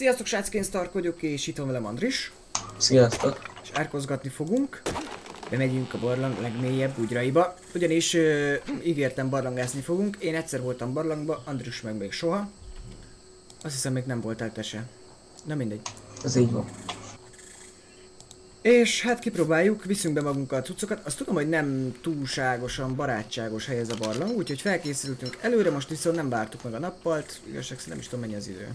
Sziasztok, srácok, én Stark vagyok, és itt van velem Andris. Sziasztok! És árkozgatni fogunk. Bemegyünk a barlang legmélyebb bugyraiba. Ugyanis ígértem, barlangászni fogunk. Én egyszer voltam barlangba, Andris meg még soha. Azt hiszem, még nem voltál te se. Na mindegy. Ez így van. És hát kipróbáljuk, viszünk be magunkkal a cuccokat. Azt tudom, hogy nem túlságosan barátságos hely ez a barlang, úgyhogy felkészültünk előre, most viszont nem vártuk meg a nappalt. Igazság szerint nem is tudom, mennyi az idő.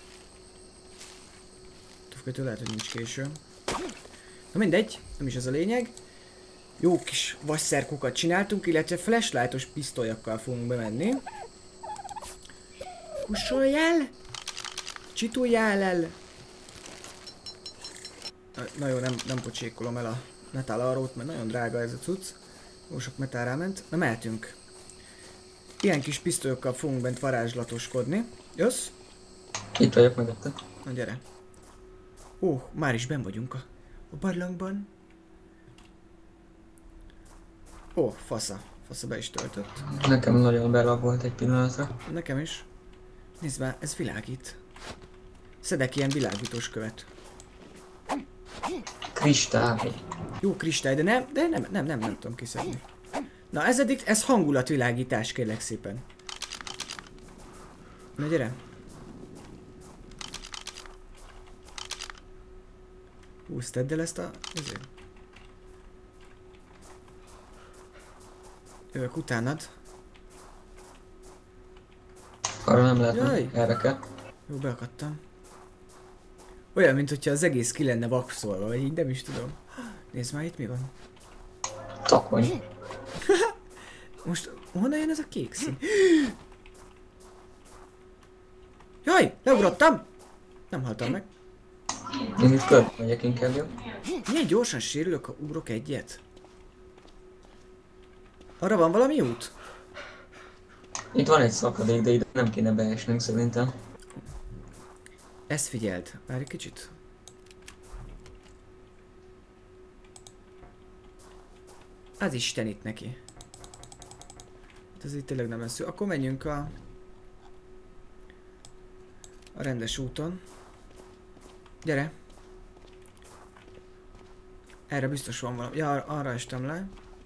Tufkötő lehet, hogy nincs késő. Na mindegy, nem is ez a lényeg. Jó kis vasszerkokat csináltunk, illetve flashlightos pisztolyakkal fogunk bemenni. Kussoljál! Csituljál el! Na jó, nem pocsékolom el a metálarót, mert nagyon drága ez a cucc. Jó sok metál ráment. Na mehetünk. Ilyen kis pisztolyokkal fogunk bent varázslatoskodni. Jössz? Itt vagyok mögötted. Na gyere. Ó, már is benn vagyunk a barlangban. Ó, fasza. Fasza be is töltött. Nekem nagyon belag volt egy pillanatra. Nekem is. Nézd már, ez világít. Szedek ilyen világítós követ. Kristály. Jó kristály, de nem tudom kiszedni. Na ez hangulatvilágítás, kérlek szépen. Na gyere. Húsz, tedd el ezt a... ezért. Jövök utánad. Arra nem lehet, Jaj. erre kell. Jó, beakadtam. Olyan, mint hogyha az egész ki lenne vakszolva, vagy így nem is tudom. Nézd már, itt mi van? Takony. Most honnan jön ez a kék szín? Jaj, leugrottam! Nem haltam meg. Én itt körbe megyek inkább, jó? Milyen gyorsan sérülök, ha ugrok egyet? Arra van valami út? Itt van egy szakadék, de ide nem kéne beesnünk szerintem. Ezt figyeld, várj egy kicsit. Az Isten itt neki. Ez itt tényleg nem lesz jó. Akkor menjünk a rendes úton. Gyere. Erre biztos van valami. Ja, arra estem le.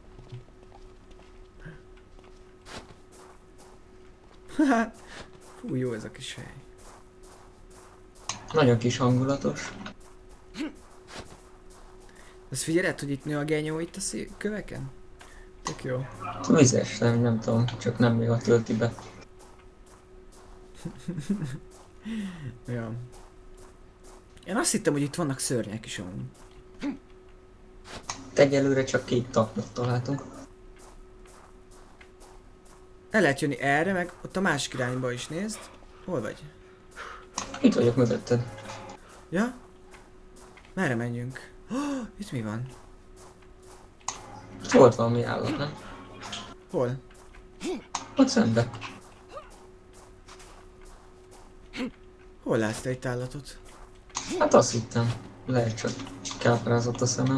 Fú, jó ez a kis hely. Nagyon kis hangulatos. Azt figyeled, hogy itt nő a genyó itt a köveken? Tök jó. Vizes, nem tudom, csak nem még a tölti be. Ja. Én azt hittem, hogy itt vannak szörnyek is amúgy. Egyelőre csak 2 takot találtunk. El lehet jönni erre, meg ott a másik irányba is nézd. Hol vagy? Itt vagyok mögötted. Ja? Merre menjünk? Oh, itt mi van? Itt volt valami állat, nem? Hol? Ott szembe. Hol látsz te itt állatot? Hát azt hittem. Lehet csak káprázott a szemem.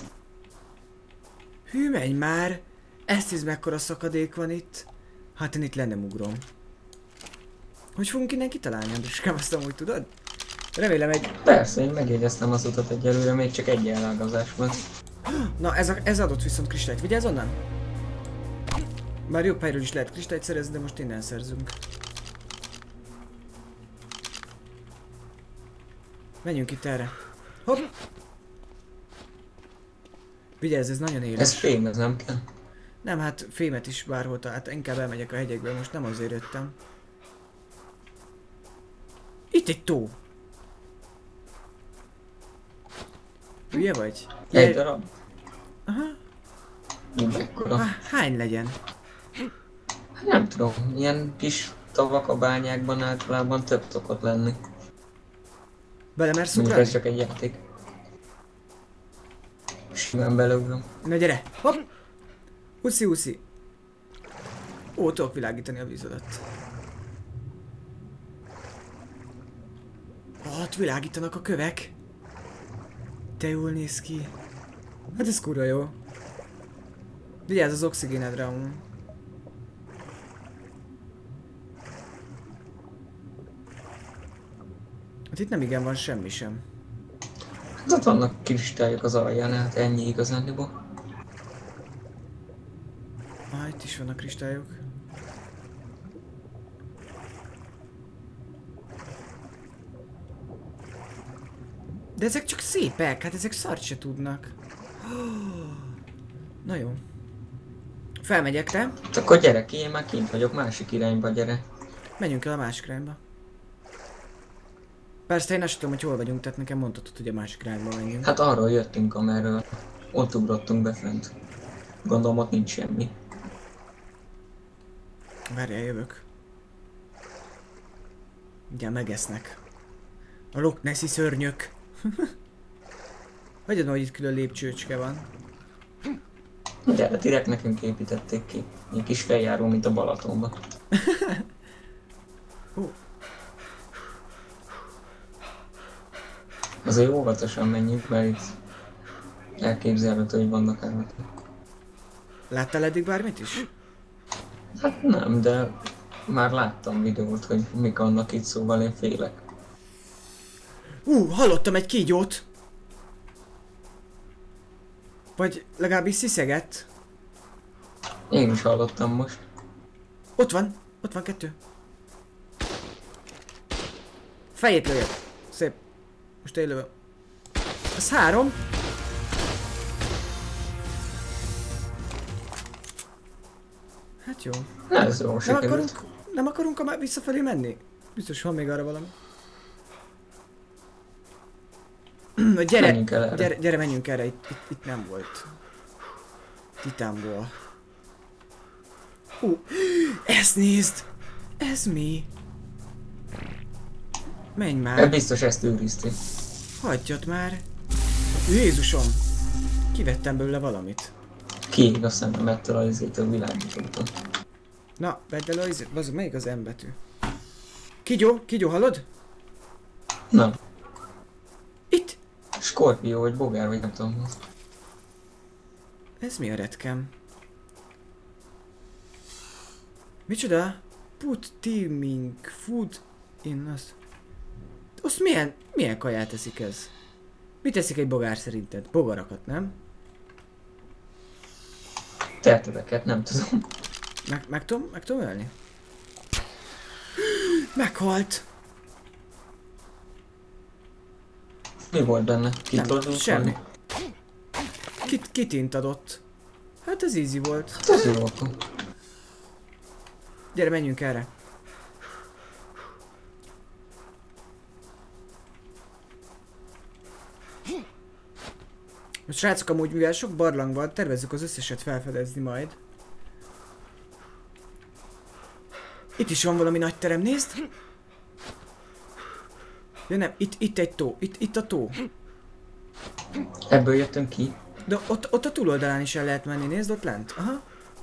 Hű, menj már! Ezt hisz, mekkora szakadék van itt. Hát én itt le nem ugrom. Hogy fogunk innen kitalálni, Andriskám, azt amúgy tudod? Remélem egy... Persze, én megjegyeztem az utat egyelőre, még csak egy elágazás volt. Na, ez adott viszont kristályt. Vigyázz onnan! Bár jobb helyről is lehet kristályt szerezni, de most innen szerzünk. Menjünk itt erre. Hopp! Vigyázz, ez nagyon éles. Ez fém, ez nem kell. Nem, hát fémet is bárhol, hát inkább elmegyek a hegyekbe, most nem azért jöttem. Itt egy tó! Hülye vagy? Egy darab? Aha. Mekkora? Hány legyen? Nem tudom, ilyen kis tavak a bányákban általában több szokott lenni. Belemersz Mondjuk ugrani? ez csak egy játék. Simán beleugrom. Na gyere! Hopp! Uszi, uszi! Ó, tudok világítani a víz alatt. Ott világítanak a kövek. De jól néz ki. Hát ez kurva jó. Vigyázz az oxigénedre amúgy. Hát itt nem igen van semmi sem. Hát ott vannak kristályok az alján, hát ennyi igazándiból. Itt is vannak kristályok. De ezek csak szépek, hát ezek szart se tudnak. Na jó. Felmegyek, te? Hát akkor gyere ki, én már kint vagyok, másik irányba gyere. Menjünk el a másik irányba. Persze én azt tudom, hogy hol vagyunk, tehát nekem mondhatod, hogy a másik irányba menjünk. Hát arról jöttünk, amerről ott ugrottunk befent. Gondolom ott nincs semmi. Várjál, jövök. Ugye megesznek. A Loch Nessi szörnyök. Hagyjad, hogy itt külön lépcsőcske van. De direkt nekünk építették ki. Egy kis feljáró, mint a Balatonba. Azért óvatosan menjünk, mert itt elképzelhető, hogy vannak állatok. Láttál eddig bármit is? Hát nem, de már láttam videót, hogy mik vannak itt, szóval én félek. Hallottam egy kígyót! Vagy legalábbis sziszegett. Én is hallottam most. Ott van 2. Fejét lőjök. Szép. Most élő. Ez 3. Hát jó. Na, ez jól sikerült. Nem akarunk visszafelé menni? Biztos van még arra valami. Gyere, Menjünk el erre. gyere, menjünk erre, itt nem volt. Titánból. Ezt nézd! Ez mi? Menj már! Biztos ezt őrizték. Hagyjad már! Jézusom! Kivettem belőle valamit. Kiég a szemem ettől a izétől világítótól. Na, vedd el a izét, bazd, melyik az M betű? Kígyó, hallod? Nem. Itt! Skorpió vagy bogár vagy nem tudom. Ez mi a retkem? Micsoda? Put teaming food in us. Azt milyen kaját eszik ez? Mit eszik egy bogár szerinted? Bogarakat, nem? Tehetedeket, nem tudom. Meg tudom ölni? Meghalt! Mi volt benne? Kit Nem, tudod semmi. volni? Kitint adott. Hát ez easy volt. Hát ez jó akkor. Gyere, menjünk erre. Most srácok, amúgy mivel sok barlang van, tervezzük az összeset felfedezni majd. Itt is van valami nagy terem, nézd! Ja nem, itt egy tó, itt a tó. Ebből jöttünk ki. De ott a túloldalán is el lehet menni, nézd ott lent. Aha.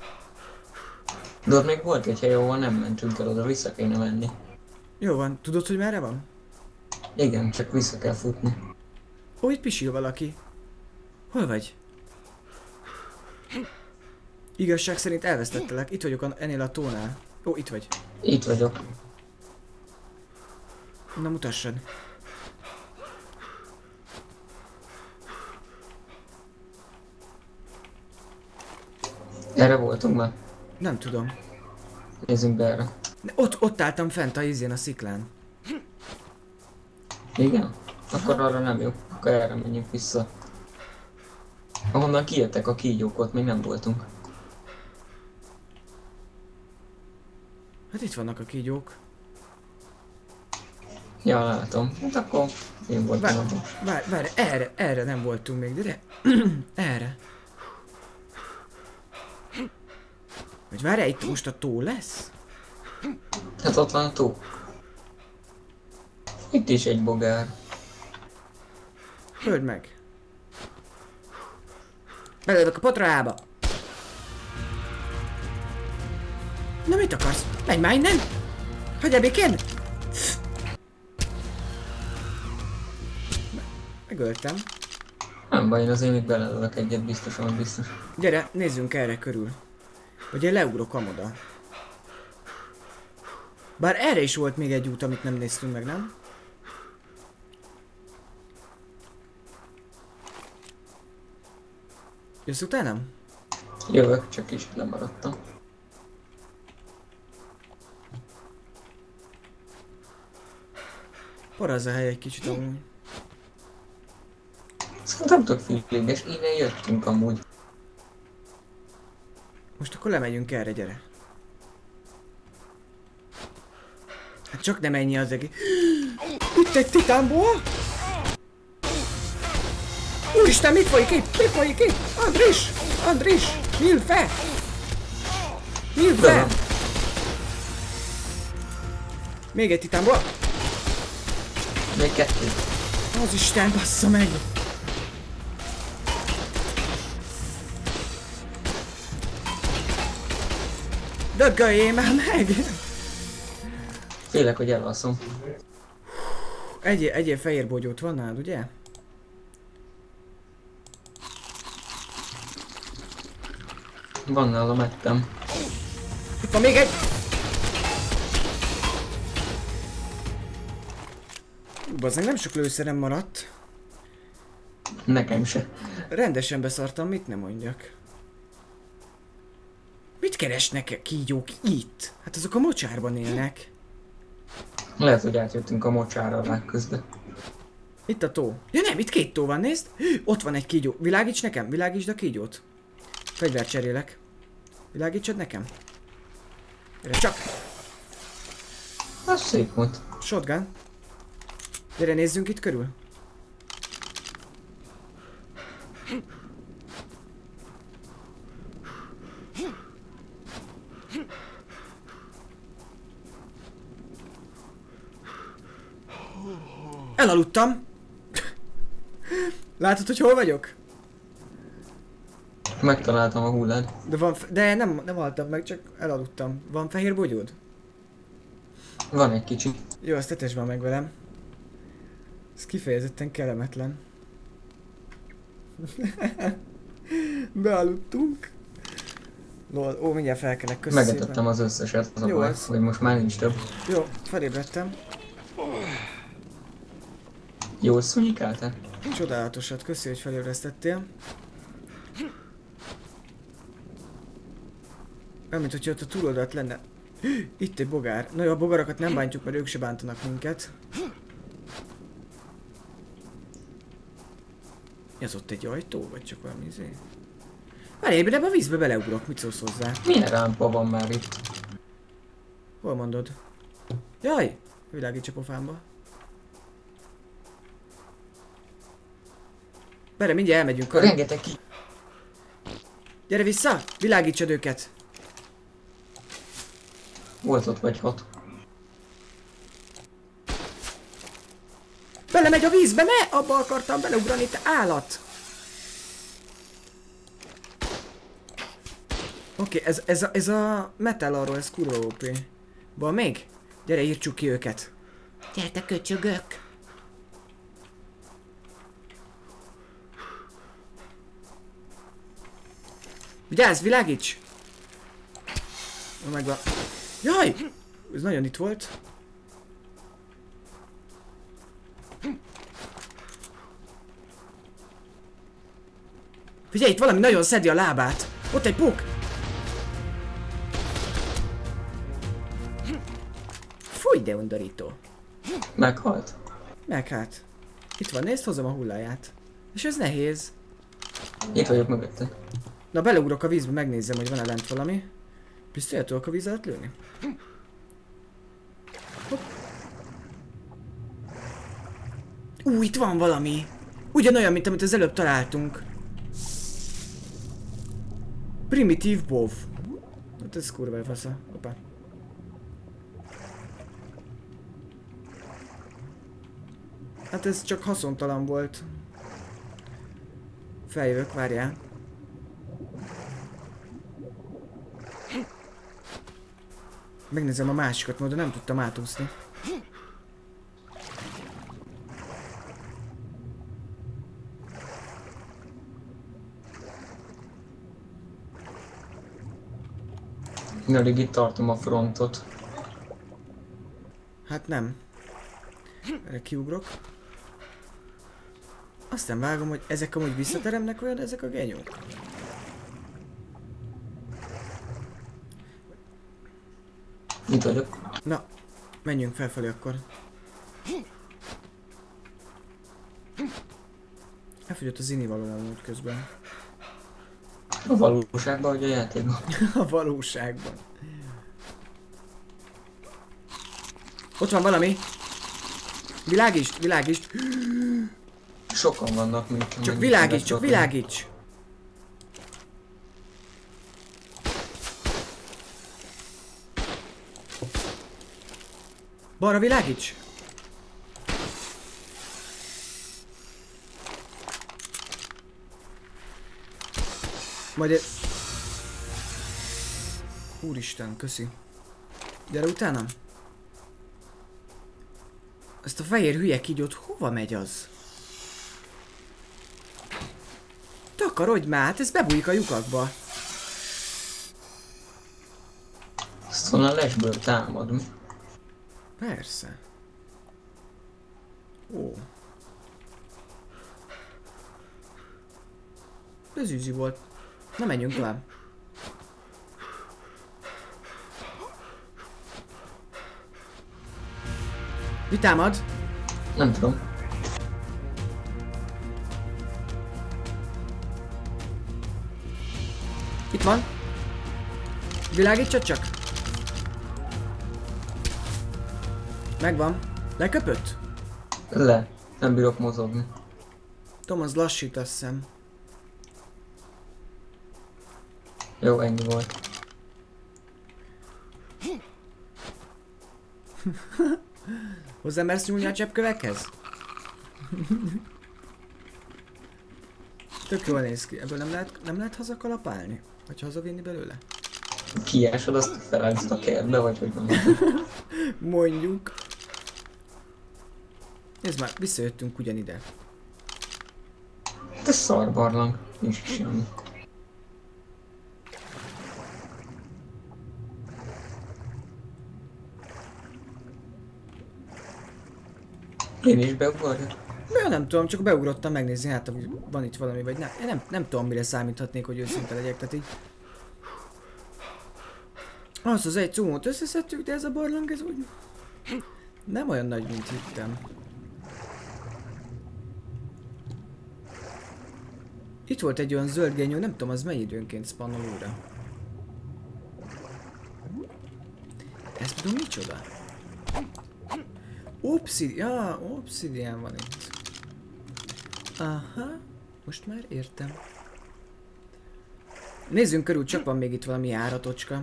De ott még volt egy hely, ahol nem mentünk el, oda vissza kéne menni. Jó van, tudod, hogy merre van? Igen, csak vissza kell futni. Itt pisil valaki. Hol vagy? Igazság szerint elvesztettelek, itt vagyok ennél a tónál. Itt vagy. Itt vagyok. Na mutassad. Erre voltunk már? Nem tudom. Nézzünk be erre. De ott álltam fent a izén a sziklán. Igen? Akkor arra nem jó. Akkor erre menjünk vissza. Ahonnan kijöttek a kígyók, ott még nem voltunk. Hát itt vannak a kígyók. Ja, látom. Hát akkor én voltam abban. Várj, erre nem voltunk még, de erre. Vagy várjál, itt most a tó lesz? Hát ott van a tó. Itt is egy bogár. Föld meg. Belövök a potraába. Na mit akarsz? Menj már innen! Hagyjál békén! Megöltem. Nem baj, én azért még belelövök egyet, biztosan biztos. Gyere, nézzünk erre körül. Vagy én leugrok amoda. Bár erre is volt még egy út, amit nem néztünk meg, nem? Jössz utánam? Jövök, csak is lemaradtam. Parazz a hely egy kicsit amúgy. Szerintem tök feelinges, innen jöttünk amúgy. Most akkor lemegyünk erre, gyere. Hát csak nem ennyi az egész. Itt egy titánból? Úristen, mit folyik itt? Mi folyik itt? Andris! Andris! Nyíld fel! Nyíld fel! Még egy titánból? Még kettő. Az Isten, bassza meg! Döggöljél már meg! Félek, hogy elalszom. Egyéb fehér bogyót van nálad, ugye? Van nálam, ettem. Itt van még egy! Bazdmeg, nem sok lőszerem maradt. Nekem se. Rendesen beszartam, mit nem mondjak. Mit keresnek kígyók itt? Hát azok a mocsárban élnek. Lehet, hogy átjöttünk a mocsára alá közben. Itt a tó. Ja nem, itt 2 tó van, nézd! Ott van egy kígyó. Világíts nekem, világítsd a kígyót. Fegyvert cserélek. Világítsad nekem. Gyere csak! Az szép volt. Shotgun. Gyere, nézzünk itt körül. Elaludtam. Látod, hogy hol vagyok? Megtaláltam a hullát. De nem haltam meg, csak elaludtam. Van fehér bogyód? Van egy kicsi. Jó, azt tetesd már meg velem. Ez kifejezetten kellemetlen. Bealudtunk. Lol, ó, mindjárt felkelek, köszi Megetettem szépen. az összeset, az a Jó, baj, az. hogy most már nincs több. Jó, felébredtem. Jól szúnyikáltál? Csodálatosat, köszi, hogy felébresztettél. Olyan, mint hogyha ott a túloldalt lenne. Itt egy bogár. Na jó, a bogarakat nem bántjuk, mert ők se bántanak minket. Ez ott egy ajtó, vagy csak valami izé? Várj, ebben a vízbe beleugrok, mit szólsz hozzá? Milyen rámpa van már itt? Hol mondod? Jaj! Világíts a pofámba. Bere, mindjárt elmegyünk. Rengeteg ki. Gyere vissza! Világítsad őket! Volt ott vagy 6. Belemegy a vízbe, ne! Abba akartam beleugrani, te állat! Oké, ez a metal arról, ez kurva OP. Van még? Gyere, írtsuk ki őket. Gyertek, köcsögök! Vigyázz, világíts! Megvan. Jaj! Ez nagyon itt volt. Figyelj, itt valami nagyon szedi a lábát. Ott egy puk! Fúj, de undorító. Meghalt? Meg hát. Itt van, nézd, hozom a hulláját. És ez nehéz. Itt vagyok mögötte. Na, beleugrok a vízbe, megnézem, hogy van-e lent valami. Biztos el tudok a víz alatt lőni? Hopp. Itt van valami. Ugyanolyan, mint amit az előbb találtunk. Primitív bow. Hát ez kurva fasza. Hoppá. Hát ez csak haszontalan volt. Feljövök, várjál. Megnézem a másikat, mert nem tudtam átúszni. Mindig itt tartom a frontot. Hát nem. Erre kiugrok. Aztán vágom, hogy ezek amúgy visszateremnek olyan, ezek a genyók. Itt vagyok. Na, menjünk felfelé akkor. Elfogyott az inivaló amúgy közben. A valóságban vagy a játékban? A valóságban. Ott van valami. Világítsd, világítsd. Sokan vannak, mint Csak világíts, csak világíts. Balra világíts. Majd Úristen, köszi. Gyere utánam. Ezt a fehér hülye kígyót hova megy az? Takarodj már, hát ez bebújik a lyukakba. Azt volna lesből támad, mi? Persze. Ó. Ez üzi volt. Na menjünk tovább. Mi támad? Nem tudom. Itt van. Világítsad csak. Megvan. Leköpött? Le. Nem bírok mozogni. Tom, az lassít, azt hiszem. Jó, ennyi volt. Hozzá mersz nyúlni a cseppkövekhez? Tök jól néz ki. Ebből nem lehet hazakalapálni? Vagy hazavinni belőle? Kiásod, azt felállítsd a kertbe, vagy hogy van? Mondjuk. Nézd már, visszajöttünk ugyanide. De szar barlang. Nincs semmi. Én is beugorjak. Ja, nem tudom, csak beugrottam megnézni, hát hogy van itt valami, vagy nem. Én nem tudom, mire számíthatnék, hogy őszinte legyek, tehát így. Azt az egy cumót összeszedtük, de ez a barlang, ez úgy nem olyan nagy, mint hittem. Itt volt egy olyan zöld genyó, nem tudom, az mennyi időnként spannol újra. Ez tudom micsoda? Obsidian van itt. Aha, most már értem. Nézzünk körül, csak van még itt valami járatocska.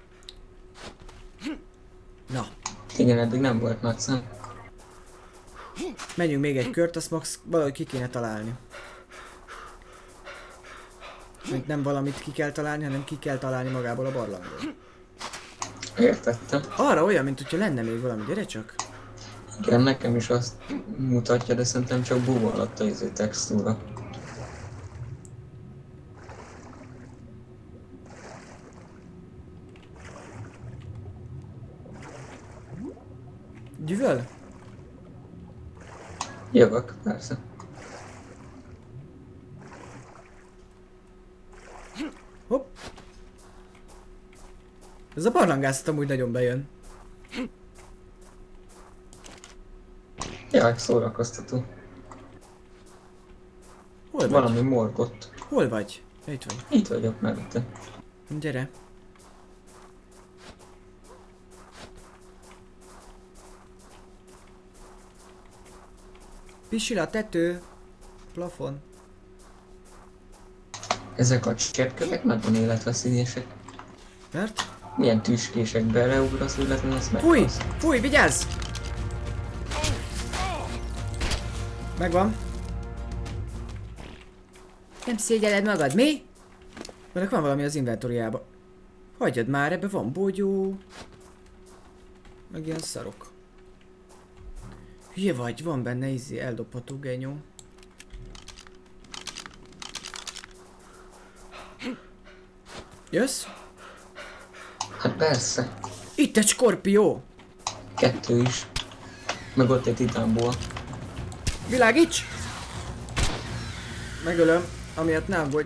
Na. Igen, eddig nem volt nagy szem. Menjünk még egy kört, azt max valahogy ki kéne találni. Még nem valamit ki kell találni, hanem ki kell találni magából a barlangból. Értettem. Arra olyan, mint hogyha lenne még valami, gyere csak. Igen, nekem is azt mutatja, de szerintem csak búva alatt a textúra. Gyűvöl? Jövök, persze. Hopp. Ez a barlangászat amúgy nagyon bejön. Jaj, szórakoztató. Hol vagy? Valami morgott. Hol vagy? Ja, itt vagy. Itt vagyok mellette. Gyere. Pisil a tető. Plafon. Ezek a cseppkövek nagyon életveszélyesek. Mert? Milyen tüskések, beleugrasz, illetve ezt Fúj! meghalsz. Fúj, vigyázz! Megvan. Nem szégyeled magad, mi? Ennek van valami az inventoriába. Hagyjad már, ebbe van bogyó. Meg ilyen szarok. Hülye vagy, van benne eldobható genyó. Jössz? Hát persze. Itt egy skorpió! 2 is. Meg ott egy titánból. Világíts! Megölöm, amiatt nem vagy.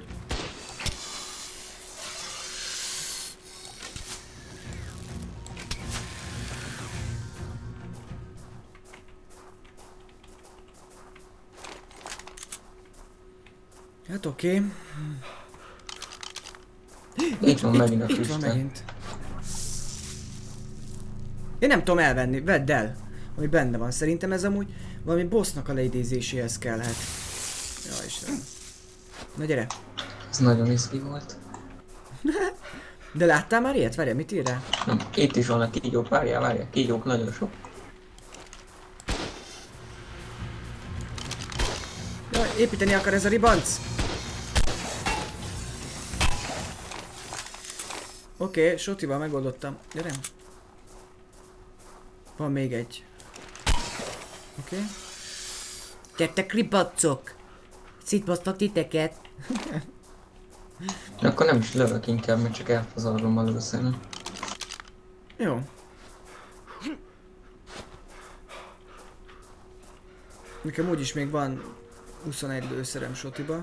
Hát oké. Itt van megint a Itt van füstön. megint. Én nem tudom elvenni, vedd el. Ami benne van. Szerintem ez amúgy valami bossnak a leidézéséhez kellhet. Jaj Istenem. Na gyere. Ez nagyon izgi volt. De láttál már ilyet? Várjál, mit ír rá? Nem, itt is vannak kígyók, várjál, kígyók nagyon sok. Jaj, építeni akar ez a ribanc! Oké, Sotival megoldottam. Gyere. Van még egy. Oké. Gyertek ribancok! Szétbasztak titeket! Akkor nem is lövök inkább, mert csak elfazarrom először. Jó. Nekem úgyis még van 21 lőszerem Sotiba.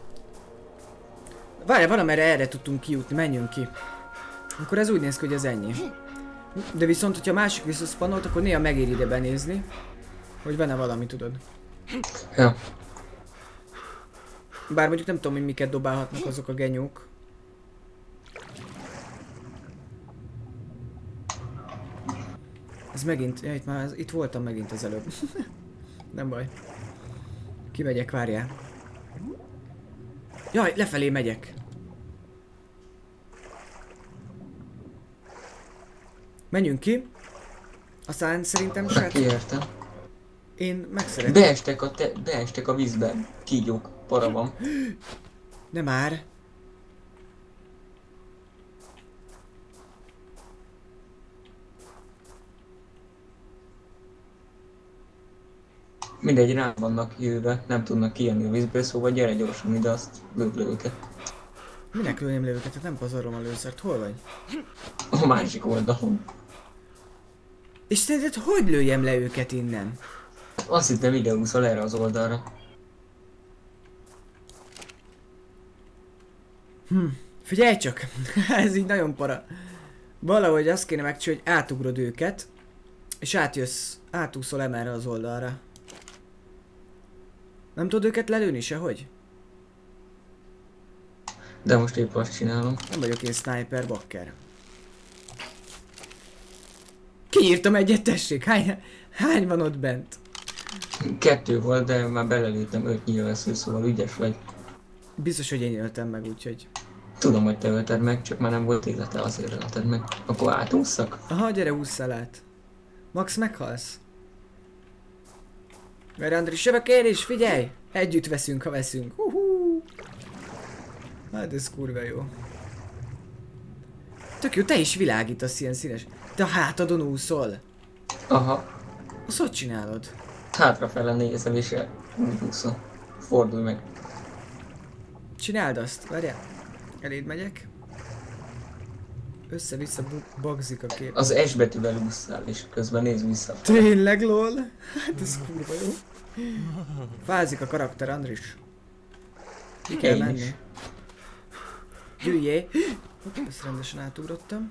Várjál, valamerre erre tudtunk kijutni, menjünk ki. Akkor ez úgy néz ki, hogy ez ennyi. De viszont, hogyha másik visszaszpanolt, akkor néha megér ide benézni. Hogy van-e valami, tudod. Ja. Bár mondjuk nem tudom, hogy miket dobálhatnak azok a genyók. Ez megint, ja, itt voltam megint az előbb. Nem baj. Kimegyek, várjál. Jaj, lefelé megyek. Menjünk ki. Aztán szerintem srác... Kiértem. Én megszeretném. Beestek a vízbe. Kígyók, para van. De már. Mindegy, rá vannak jövve, nem tudnak kijönni a vízből, szóval gyere gyorsan ide, azt lőd le őket. Minek lőném le őket? Hát nem pazarlom a lőszert. Hol vagy? A másik oldalon. És szerinted hogy lőjem le őket innen? Azt hittem ide úszol erre az oldalra. Figyelj csak! Ez így nagyon para. Valahogy azt kéne megcsinálni, hogy átugrod őket, és átúszol erre az oldalra. Nem tudod őket lelőni sehogy? De most épp azt csinálom. Nem vagyok én sniper, bakker. Kinyírtam egyet, tessék! Hány van ott bent? 2 volt, de már belelőttem 5 nyilvesző, szóval ügyes vagy. Biztos, hogy én öltem meg, úgyhogy... Tudom, hogy te ölted meg, csak már nem volt élete, azért ölted meg. Akkor átússzak? Aha, gyere, ússzál át. Max, meghalsz. Mert Andris, jövök én is, figyelj! Együtt veszünk, ha veszünk. Hát ez kurva jó. Tök jó, te is világítasz ilyen színes. Te a hátadon úszol. Aha. Azt hogy csinálod? Hátrafele nézel és úszol. Fordulj meg. Csináld azt, várjál. Eléd megyek. Össze-vissza bagzik a kép. Az S betűvel ússzál és közben nézd vissza. Tényleg, lol? Hát ez kurva jó. Fázik a karakter, Andris. Ki kell Én menni? is. Gyűjjé! Ezt rendesen átugrottam.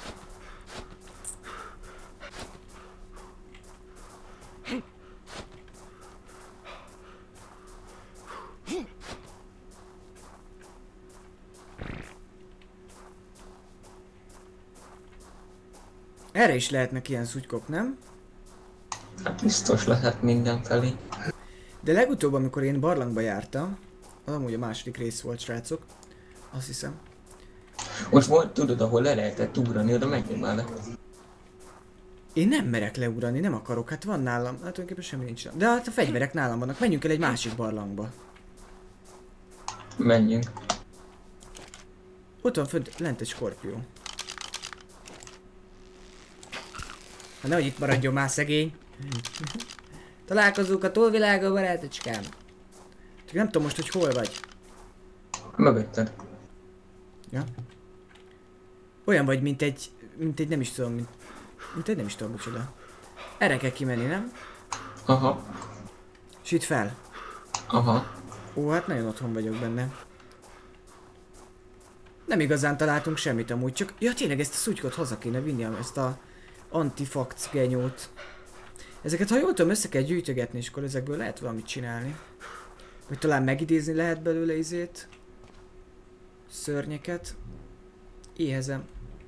Erre is lehetnek ilyen szutykok, nem? Hát biztos lehet mindenfelé. De legutóbb, amikor én barlangba jártam, az amúgy a második rész volt, srácok. Azt hiszem. Ott volt, tudod, ahol le lehetett ugrani, oda megnyomál le. Én nem merek leugrani, nem akarok, hát van nálam, hát tulajdonképpen semmi nincs. De hát a fegyverek nálam vannak, menjünk el egy másik barlangba. Menjünk. Ott van fönt, lent egy skorpió. Hát nehogy itt maradjon már szegény. Találkozunk a túlvilágon, barátocskám. Csak nem tudom most, hogy hol vagy. Mögötted. Ja. Olyan vagy, mint egy nem is tudom, mint egy nem is tudom micsoda. Erre kell kimenni, nem? Aha. És itt fel. Aha. Ó, hát nagyon otthon vagyok benne. Nem igazán találtunk semmit amúgy, csak... Ja, tényleg ezt a szutykot haza kéne vinni, ezt a antifakc genyót. Ezeket, ha jól tudom, össze kell gyűjtögetni, és akkor ezekből lehet valamit csinálni. Vagy talán megidézni lehet belőle izét. Szörnyeket. Éhezem.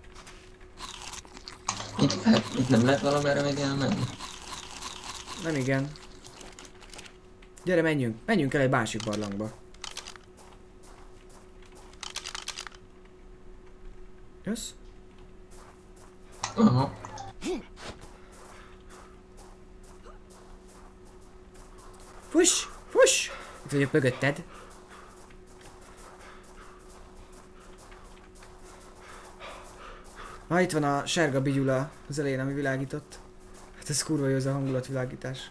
Itt nem lehet valamerre még elmenni. Nem igen. Gyere, menjünk. Menjünk el egy másik barlangba. Jössz? Aha. Fuss! Fuss! Itt vagyok mögötted. Itt van a sárga bigyula az elején, ami világított. Hát ez kurva jó, ez a hangulatvilágítás.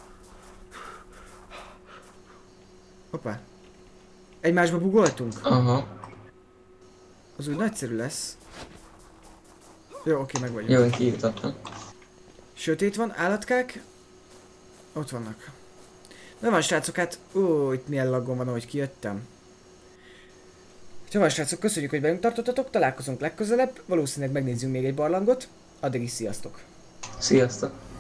Hoppá. Egymásba bugoltunk? Aha. Az úgy nagyszerű lesz. Jó, oké, meg vagyunk. Jó, én kijutottam. Sötét van, állatkák. Ott vannak. Na van srácok, hát... itt milyen laggon van, ahogy kijöttem. Ha van srácok, köszönjük, hogy velünk tartottatok, találkozunk legközelebb. Valószínűleg megnézzünk még egy barlangot. Addig is sziasztok! Sziasztok!